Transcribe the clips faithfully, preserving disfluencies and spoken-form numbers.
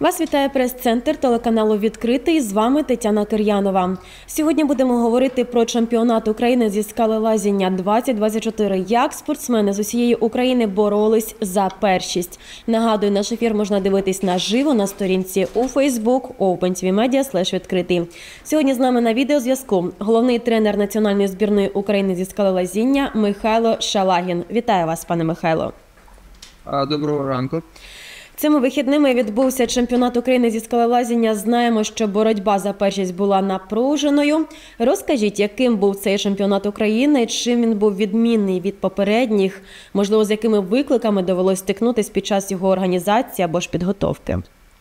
Вас вітає прес-центр телеканалу «Відкритий». З вами Тетяна Кир'янова. Сьогодні будемо говорити про чемпіонат України зі скелелазіння двадцять двадцять чотири. Як спортсмени з усієї України боролись за першість. Нагадую, наш ефір можна дивитись наживо на сторінці у Facebook OpenTVMedia слеш відкритий. Сьогодні з нами на відеозв'язку головний тренер національної збірної України зі скелелазіння Михайло Шалагін. Вітаю вас, пане Михайло. Доброго ранку. Цими вихідними відбувся чемпіонат України зі скелелазіння. Знаємо, що боротьба за першість була напруженою. Розкажіть, яким був цей чемпіонат України, чим він був відмінний від попередніх, можливо, з якими викликами довелось стикнутися під час його організації або ж підготовки?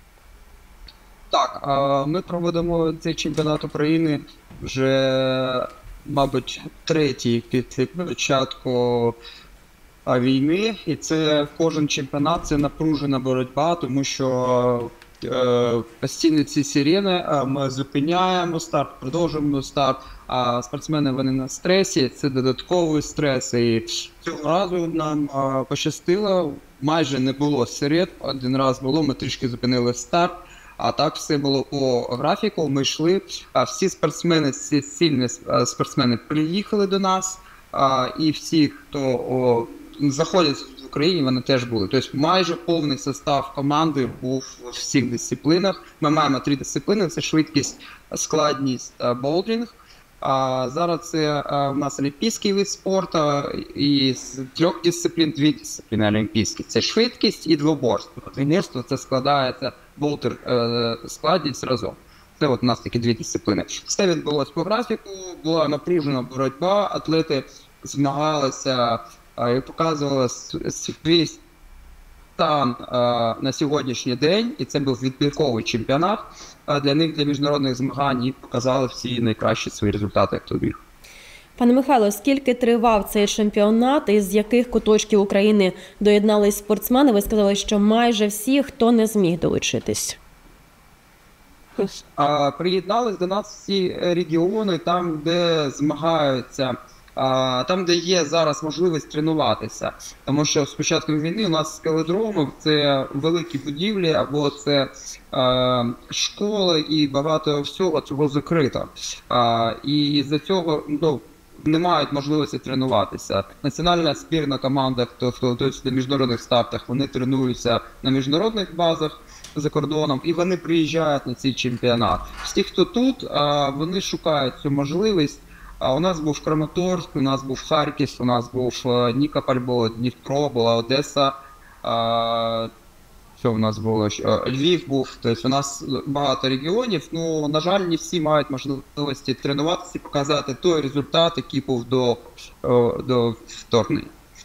Так, ми проводимо цей чемпіонат України вже, мабуть, третій під початку війни, і це кожен чемпіонат, це напружена боротьба, тому що е, постійно ці сирени, ми зупиняємо старт, продовжуємо старт, а спортсмени вони на стресі, це додатковий стрес, і цього разу нам е, пощастило, майже не було сирен, один раз було, ми трішки зупинили старт, а так все було по графіку, ми йшли, а всі спортсмени, всі сильні спортсмени приїхали до нас, а, і всі, хто о, заходять в Україні, вони теж були. Тобто майже повний состав команди був у всіх дисциплінах. Ми маємо три дисципліни, це швидкість, складність, болдеринг. А зараз це у нас олімпійський вид спорту, і з трьох дисциплін дві дисципліни олімпійські. Це швидкість і двоборство. Тренерство це складається болтер, складність разом. Це от у нас такі дві дисципліни. Все відбулося по графіку, була напружена боротьба, атлети змагалися і показували свій стан на сьогоднішній день, і це був відбірковий чемпіонат для них, для міжнародних змагань, і показали всі найкращі свої результати, як тобі. Пане Михайло, скільки тривав цей чемпіонат і з яких куточків України доєднались спортсмени? Ви сказали, що майже всі, хто не зміг долучитись. Приєднались до нас всі регіони, там, де змагаються, там, де є зараз можливість тренуватися. Тому що з початку війни у нас скеледроми – це великі будівлі, або це е, школи, і багато всього цього закрито. Е, і з-за цього ну, не мають можливості тренуватися. Національна збірна команда, хто, хто тобто на міжнародних стартах, вони тренуються на міжнародних базах за кордоном, і вони приїжджають на цей чемпіонат. Всі, хто тут, е, вони шукають цю можливість. А у нас був Краматорськ, у нас був Харків, у нас був Нікополь, було Дніпро, була Одеса, а, що у нас було, Львів був, тобто у нас багато регіонів, ну, на жаль, не всі мають можливості тренуватися і показати той результат, який був до, до вторгнення.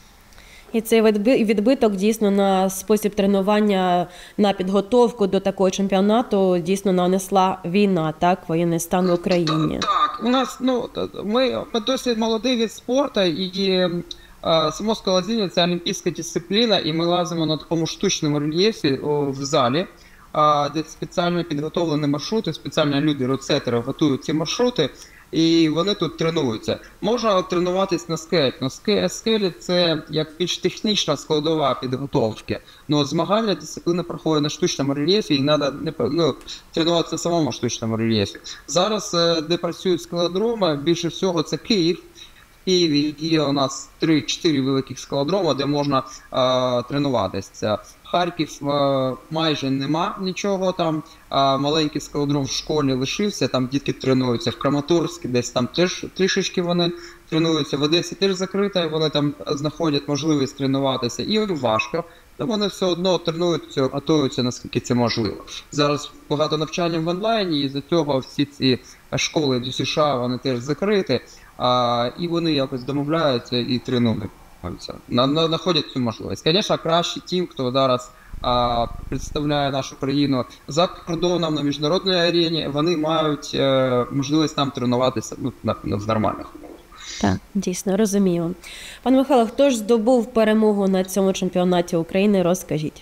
І цей відбиток дійсно на спосіб тренування, на підготовку до такого чемпіонату дійсно нанесла війна, так, воєнний стан в Україні. Так, у нас, ну, ми, ми досить молодий від спорту, і а, само скелелазіння – це олімпійська дисципліна, і ми лазимо на такому штучному рельєфі о, в залі, а, де спеціально підготовлені маршрути, спеціально люди, рецептери готують ці маршрути, і вони тут тренуються. Можна тренуватись на скелі. На скелі це як більш технічна складова підготовки. Но змагальна дисципліна проходить на штучному рельєфі, і треба ну, тренуватися на самому штучному рельєфі. Зараз, де працюють скеледроми, більше всього це Київ. В Києві є у нас три-чотири великих скеледроми, де можна а, тренуватися. Харків а, майже нема нічого там, а, маленький скеледром в школі лишився, там дітки тренуються. В Краматорську десь там теж трішечки вони тренуються, в Одесі теж закрита, вони там знаходять можливість тренуватися. І важко, то вони все одно тренуються, готуються, наскільки це можливо. Зараз багато навчання в онлайні, і за цього всі ці школи до США, вони теж закриті. А, і вони якось домовляються і тренуються, знаходять цю можливість. Звісно, краще тим, хто зараз а, представляє нашу країну за кордоном на міжнародній арені, вони мають е, можливість там тренуватися ну, на, на, з нормальних умовах. Так, дійсно, розумію. Пане Михайло, хто ж здобув перемогу на цьому чемпіонаті України, розкажіть.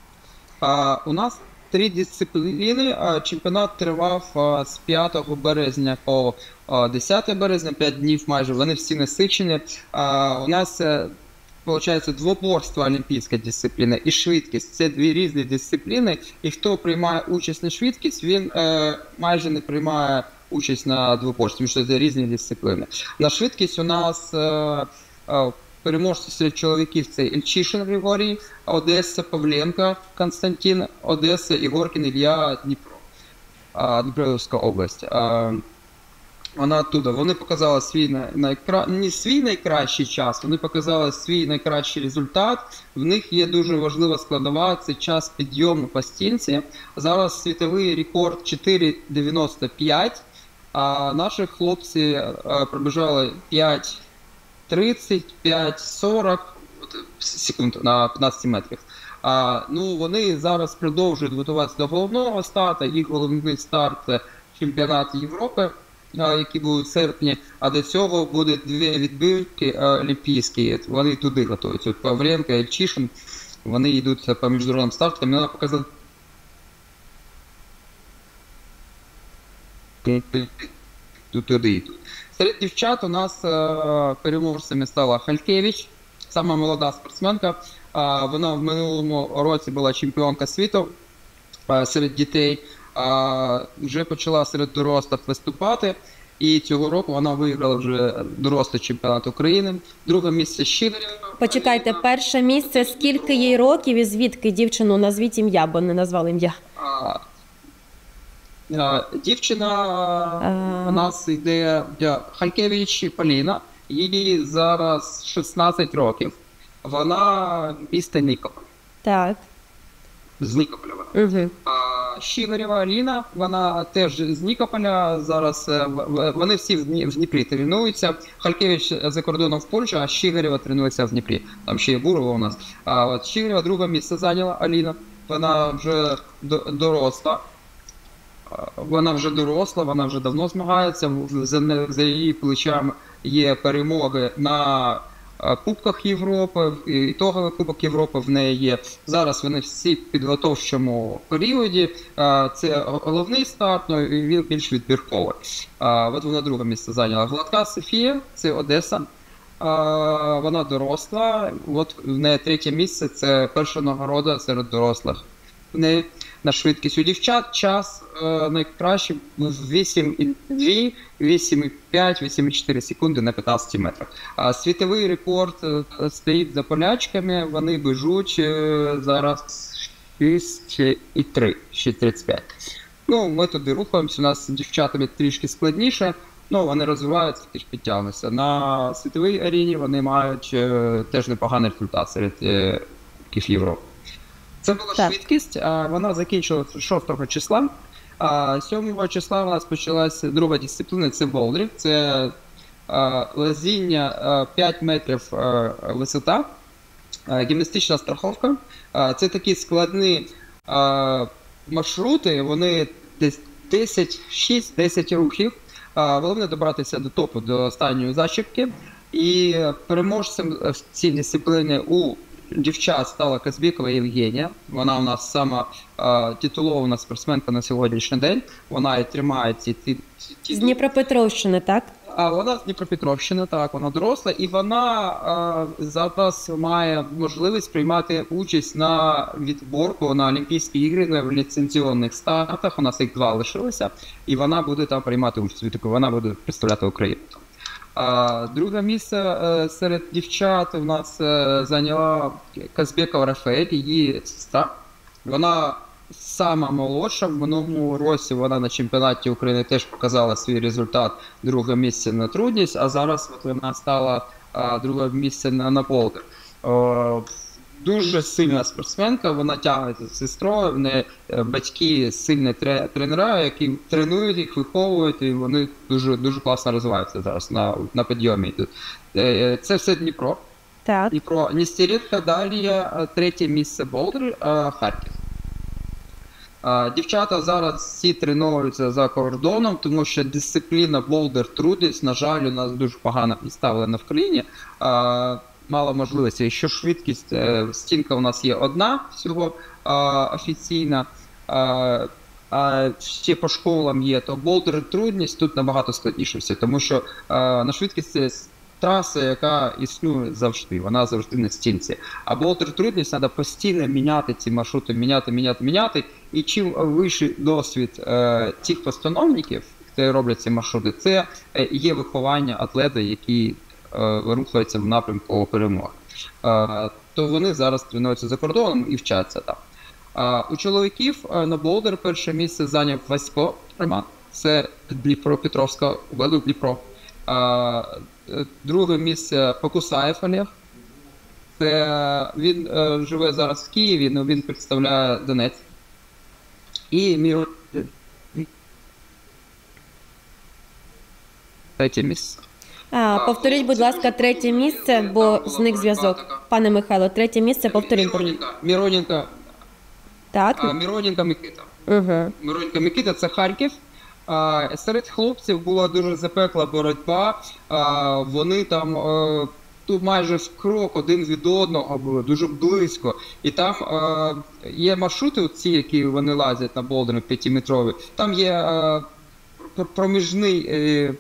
А, у нас три дисципліни. Чемпіонат тривав з п'ятого березня по десяте березня, п'ять днів майже, вони всі насичені. У нас виходить, двоборство олімпійська дисципліна і швидкість. Це дві різні дисципліни, і хто приймає участь на швидкість, він е, майже не приймає участь на двоборстві, тому що це різні дисципліни. На швидкість у нас е, е, переможці серед чоловіків це Ільчишин Григорій, Одеса Павленко Константин, Одеса Ігоркін Ілля Дніпро, е, Дніпровська область. Е, Вона оттуда. Вони показали свій найкра... не свій найкращий час, вони показали свій найкращий результат. В них є дуже важлива складова, це час підйому по стінці. Зараз світовий рекорд чотири дев'яносто п'ять, а наші хлопці пробіжали п'ять тридцять, п'ять сорок секунд на п'ятнадцять метрів. А, ну, вони зараз продовжують готуватися до головного старту. Їх головний старт – це чемпіонат Європи, які будуть в серпні, а до цього буде дві відбірки олімпійські, вони туди готуються. От Павленко і Ільчишин, вони йдуть по міжнародним стартам, і показали туди йдуть. Серед дівчат у нас переможцями стала Халькевич, сама молода спортсменка, вона в минулому році була чемпіонка світу серед дітей. А, вже почала серед дорослих виступати, і цього року вона виграла вже дорослий чемпіонат України. Друге місце Щигарєва. Почекайте, перше місце, скільки їй років і звідки дівчину? Назвіть ім'я, бо не назвали ім'я. А, а, дівчина а... у нас йде Халькевич Поліна, їй зараз шістнадцять років. Вона місто Нікополь. Так. З Нікополя. Угу. Щигарєва Аліна, вона теж з Нікополя, зараз вони всі в Дніпрі тренуються. Халькевич за кордоном в Польщі, а Щигарєва тренується в Дніпрі. Там ще є Бурова у нас. А от Щигарєва друге місце зайняла Аліна. Вона вже доросла. Вона вже доросла, вона вже давно змагається. За, за її плечами є перемоги на Кубках Європи, ітоговий Кубок Європи в неї є. Зараз вони всі в підготовчому періоді. Це головний старт, ну і він більш відбірковий. От вона друге місце зайняла. Гладка Софія, це Одеса. Вона доросла. От в неї третє місце, це перша нагорода серед дорослих. В неї на швидкість у дівчат час е, найкраще вісім і два, вісім і п'ять, вісім і чотири секунди на п'ятнадцяти метрах. А світовий рекорд е, стоїть за полячками, вони біжуть е, зараз шість і три, шість тридцять п'ять. Ну, ми туди рухаємося, у нас з дівчатами трішки складніше, ну, вони розвиваються, теж підтягнуться. На світовій арені вони мають е, теж непоганий результат серед е, Кубків Європи. Це була так. Швидкість, вона закінчилася шостого числа, а сьомого числа у нас почалася друга дисципліна, це болдерів, це лазіння п'ять метрів висота, гімнастична страховка. Це такі складні маршрути, вони десь десять, шість десять рухів, головне добратися до топу, до останньої зачіпки, і переможцем в цій дисципліні у дівчат стала Казбікова Євгенія. Вона у нас сама е, титулована спортсменка на сьогоднішній день. Вона і тримає ці ті. З Дніпропетровщини, так? А вона з Дніпропетровщини, так, вона доросла, і вона е, зараз має можливість приймати участь на відборку на Олімпійські ігри в ліцензіонних стартах. У нас їх два лишилося, і вона буде там приймати участь. Вона буде представляти Україну. А друге місце е, серед дівчат у нас е, зайняла Казбекова Рафаель, її сестра. Вона сама молодша, в минулому році вона на чемпіонаті України теж показала свій результат, друге місце на трудність, а зараз от вона стала е, друге місце на, на болдер. Е, Дуже сильна спортсменка, вона тягнеться з сестрою, в неї батьки сильні тренера, які тренують їх, виховують, і вони дуже, дуже класно розвиваються зараз на, на підйомі. Це все Дніпро. Так. Дніпро. Нестерівка, далі третє місце болдер, Харків. Дівчата зараз всі тренуються за кордоном, тому що дисципліна болдер трудність, на жаль, у нас дуже погано представлена в країні. Мало можливостей. Що швидкість, стінка у нас є одна всього а, офіційна, а, а ще по школам є, то болдер трудність тут набагато складніше все, тому що а, на швидкість траса, яка існує завжди, вона завжди на стінці. А болдер трудність треба постійно міняти ці маршрути, міняти, міняти, міняти. І чим вищий досвід е, тих постановників, які роблять ці маршрути, це е, є виховання атлета, які е, рухаються в напрямку перемоги. Е, то вони зараз тренуються за кордоном і вчаться там. Е, у чоловіків е, на болдер перше місце зайняв Васько Роман, це Дніпропетровська область, Дніпро. Е, друге місце Покусаєв Олег. Це, він е, живе зараз в Києві, але він представляє Донець. І Міро... Третє місце. А, повторіть, будь ласка, третє місце, бо зник зв'язок. Пане Михайло, третє місце, повторіть. Міроненко, Міроненко, Так? а, Міроненко Микита. Угу. Мироненко Микита – це Харків. А, серед хлопців була дуже запекла боротьба. А, вони там а, тут майже в крок один від одного були, дуже близько. І там а, є маршрути, ці, які вони лазять на болдери п'ятиметрові. Там є а, проміжний е,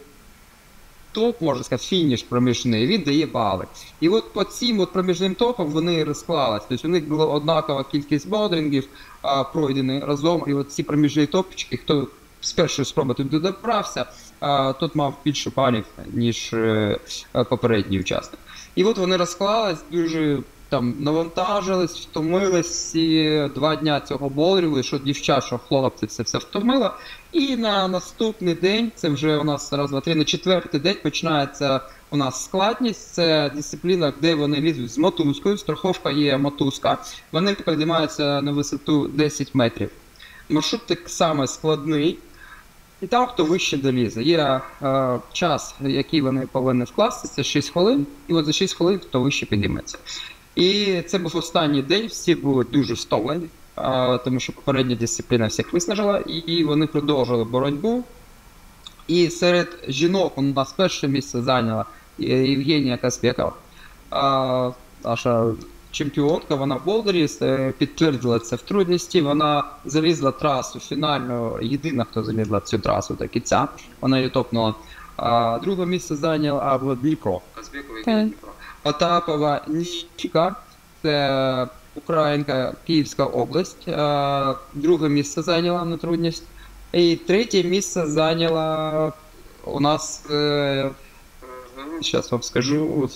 топ, можна сказати, фініш проміжний, він дає бали. І от по цим от проміжним топам вони розклались. Тобто у них була однакова кількість болдерингів а, пройдені разом. І от ці проміжні топчики, хто з першої спроби туди добрався, а, тот мав більше балів, ніж е, попередній учасник. І от вони розклались, дуже там навантажились, втомились всі два дня цього болдеру, що дівчат, що хлопці, це все втомило. І на наступний день, це вже у нас раз, два, три, на четвертий день починається у нас складність. Це дисципліна, де вони лізуть з мотузкою, страховка є мотузка. Вони піднімаються на висоту десять метрів. Маршрут так само складний. І там, хто вище долізе. Є е, час, який вони повинні вкласти, це шість хвилин, і от за шість хвилин хто вище підійметься. І це був останній день, всі були дуже стомлені, е, тому що попередня дисципліна всіх виснажила, і вони продовжили боротьбу. І серед жінок у нас перше місце зайняла Євгенія Казбекова, е, наша чемпіонка, вона в болдері, підтвердила це в трудності, вона залізла трасу фінальну, єдина, хто залізла цю трасу до кінця, вона її топнула. А, друге місце зайняла Дніпро. Дніпро. Потапова Ніка, це українка, Київська область, а, друге місце зайняла на трудність. І третє місце зайняла у нас, е, зараз вам скажу,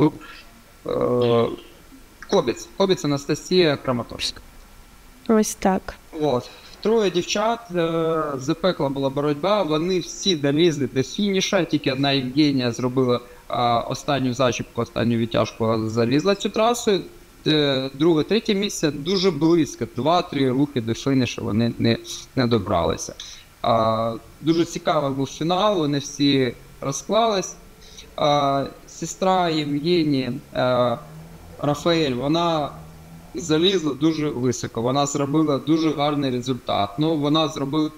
е, Хлопець, хлопець Анастасія Краматорська. Ось так. От. Троє дівчат, е, запекла була боротьба, вони всі долізли до фініша, тільки одна Євгенія зробила е, останню зачіпку, останню відтяжку, залізла цю трасу. Е, друге, третє місце дуже близько, два-три рухи до фінішу вони не, не добралися. Е, дуже цікавий був фінал, вони всі розклались. Е, сестра Євгенії, е, Рафаель, вона залізла дуже високо, вона зробила дуже гарний результат. Ну, вона зробила,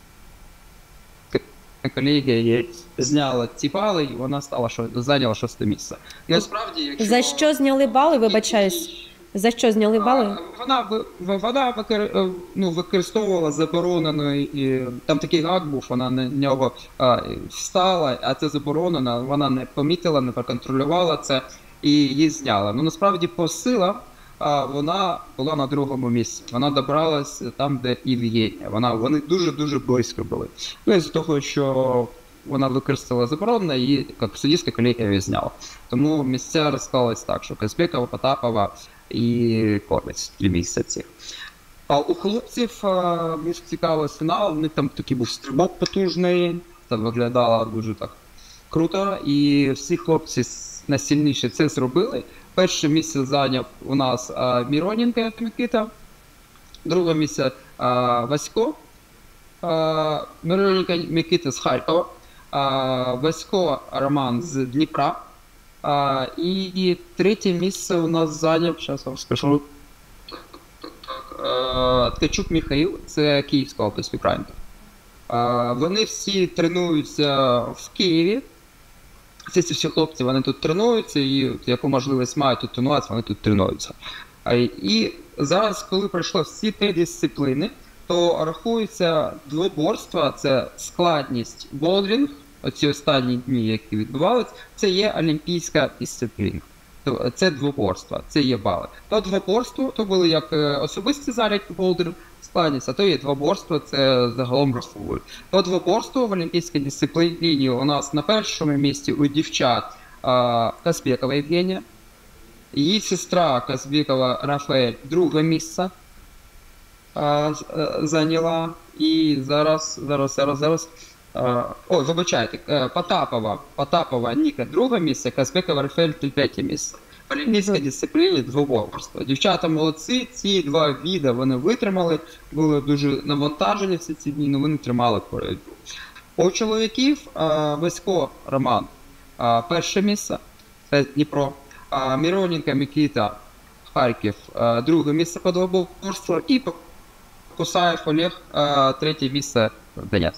колегія її зняла ці бали, і вона стала, що зайняла шосте місце. І насправді, якщо... За що зняли бали, вибачаюсь? За що зняли бали? Вона, вона викор... ну, використовувала заборонену, і там такий гак був, вона на нього а, встала, а це заборонено, вона не помітила, не проконтролювала це. І її зняли. Ну, насправді, по силам а, вона була на другому місці. Вона добралась там, де Євгенія. Вона, вони дуже-дуже близько були. Ну, із-за того, що вона використала заборонено, її, як суддівська колегія, її зняла. Тому місця розклались так, що Казбекова, Потапова і Корбець, дві місця ці. А у хлопців а, більш цікавий фінал, у них там такий був стрибок потужний, це виглядало дуже так круто, і всі хлопці найсильніше це зробили. Перше місце зайняв у нас а, Міроненко Микита, друге місце а, Васько, а, Мироненко Микита з Харкова, а, Васько Роман з Дніпра, а, і, і третє місце у нас зайняв, зараз вам скажу, Ткачук Михаїл, це Київська область, Українка. А, вони всі тренуються в Києві. Ці всі хлопці, вони тут тренуються, і яку можливість мають тут тренуватися, вони тут тренуються. І зараз, коли пройшло всі три дисципліни, то рахується двоборство, це складність болдеринг, оці останні дні, які відбувалися, це є олімпійська дисципліна. Це двоборство, це є бали. То двоборство, то були як особисті зарядки болдерів складність, а то є двоборство, це загалом розфугують. То двоборство в олімпійській дисципліні у нас на першому місці у дівчат а, Казбекова Євгенія, її сестра Казбекова Рафаель друге місце а, зайняла, і зараз, зараз, зараз, зараз, а, о, вибачайте, Потапова, Потапова Ніка друге місце, Казбекова Рафаель третє місце. В олімпійській дисципліні двоборство. Дівчата молодці, ці два віди вони витримали, були дуже навантажені всі ці дні, але вони тримали боротьбу. У чоловіків Васько Роман перше місце, це Дніпро, Мироненко Микита Харків друге місце по двоборству і Кусаєв Олег третє місце Донецьк.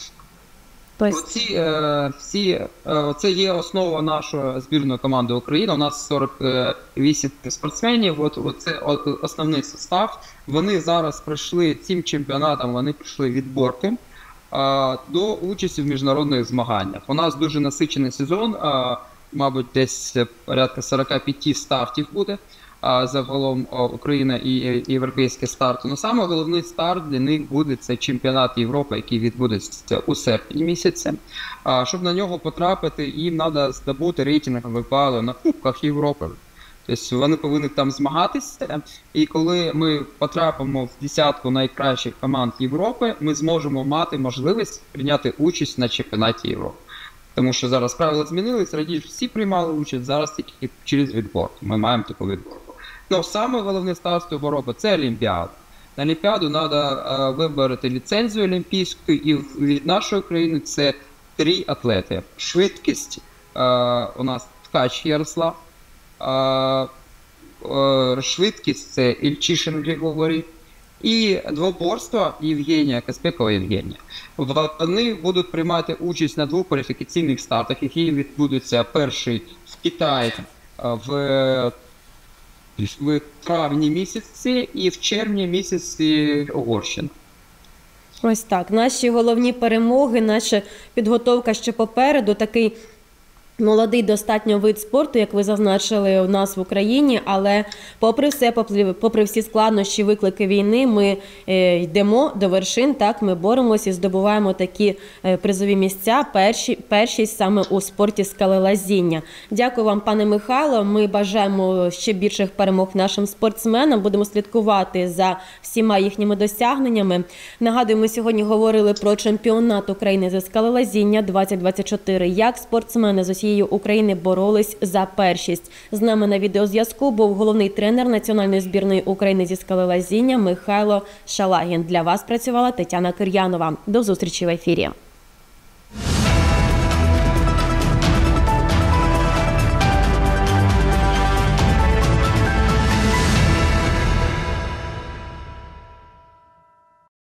Оці, е, всі, е, це є основа нашої збірної команди України. У нас сорок вісім спортсменів, от, от це от, основний состав. Вони зараз пройшли цим чемпіонатом, вони пройшли відборки е, до участі в міжнародних змаганнях. У нас дуже насичений сезон, е, мабуть, десь порядка сорок п'ять стартів буде. А загалом Україна і європейський старт. Ну, саме головний старт для них буде це чемпіонат Європи, який відбудеться у серпні місяці. А щоб на нього потрапити, їм треба здобути рейтингові бали на Кубках Європи. Тобто вони повинні там змагатися, і коли ми потрапимо в десятку найкращих команд Європи, ми зможемо мати можливість прийняти участь на чемпіонаті Європи. Тому що зараз правила змінились, раніше всі приймали участь, зараз тільки через відборку. Ми маємо таку відборку. Ну, саме головне старт Європи – це Олімпіада. На Олімпіаду треба вибрати ліцензію олімпійську, і від нашої країни це три атлети. Швидкість а, у нас Ткач Ярослав, а, а, швидкість це Ільчишин Григорій, і двоборство Євгенія, Казбекова Євгенія. Вони будуть приймати участь на двох кваліфікаційних стартах, які відбудуться перший в Китаї в в травні місяці і в червні місяці Угорщина. Ось так. Наші головні перемоги, наша підготовка ще попереду. Такий молодий достатньо вид спорту, як ви зазначили, у нас в Україні, але попри все, попри всі складнощі, виклики війни, ми йдемо до вершин, так, ми боремося і здобуваємо такі призові місця, перші, першість саме у спорті скелелазіння. Дякую вам, пане Михайло, ми бажаємо ще більших перемог нашим спортсменам, будемо слідкувати за всіма їхніми досягненнями. Нагадую, ми сьогодні говорили про чемпіонат України зі скелелазіння двадцять двадцять чотири, як спортсмени з усієї України боролись за першість. З нами на відеозв'язку був головний тренер національної збірної України зі скелелазіння Михайло Шалагін. Для вас працювала Тетяна Кир'янова. До зустрічі в ефірі.